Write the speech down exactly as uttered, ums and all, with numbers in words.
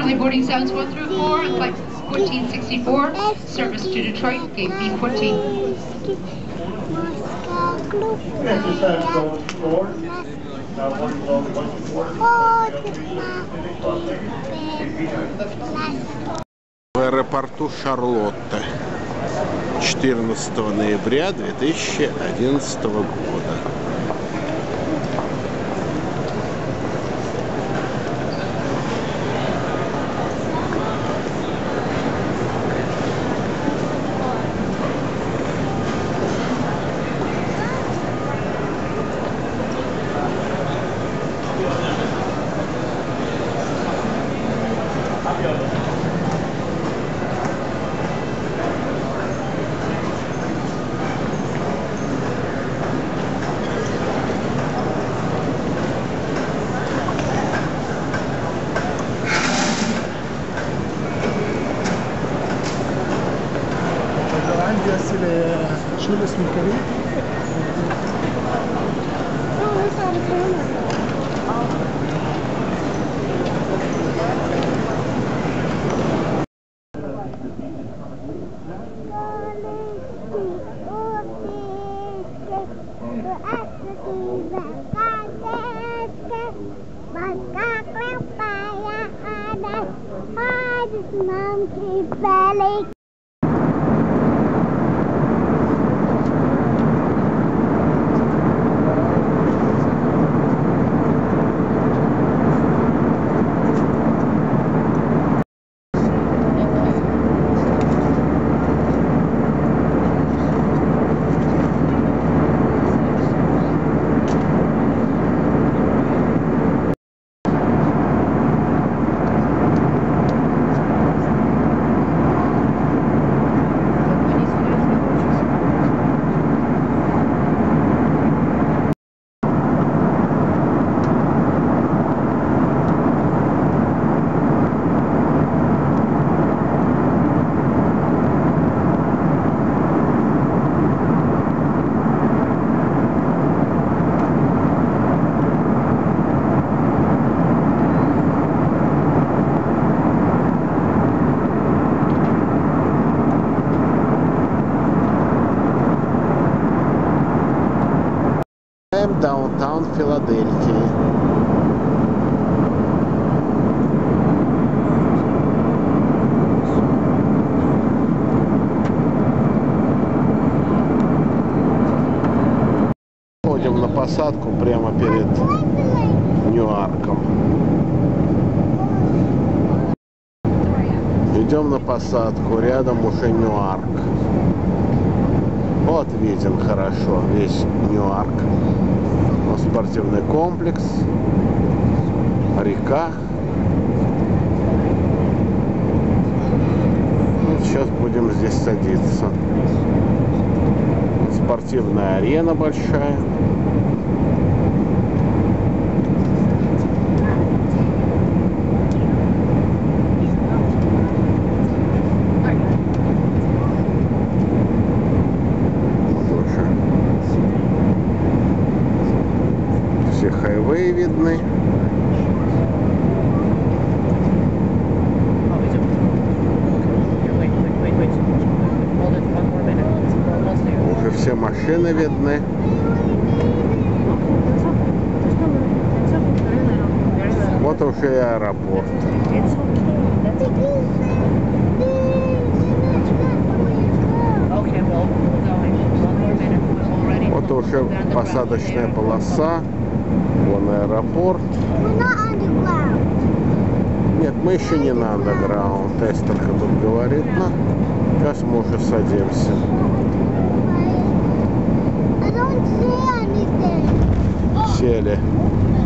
Currently boarding zones one through four, flight fourteen sixty-four, service to Detroit, gate B fourteen. В аэропорту Шарлотте четырнадцатого ноября две тысячи одиннадцатого года. عندي أسئلة شو الاسم الكريم؟ Даунтаун Филадельфии. Ходим на посадку прямо перед Ньюарком. Идем на посадку, рядом уже Ньюарк. Вот виден хорошо весь Ньюарк. Спортивный комплекс, река. Вот сейчас будем здесь садиться. Спортивная арена большая. Хайвей видны. Уже все машины видны. Вот уже и аэропорт. Вот уже посадочная полоса. Вон аэропорт. Нет, мы еще не на андеграунд. Тестерка тут говорит. Но сейчас мы уже садимся. Сели.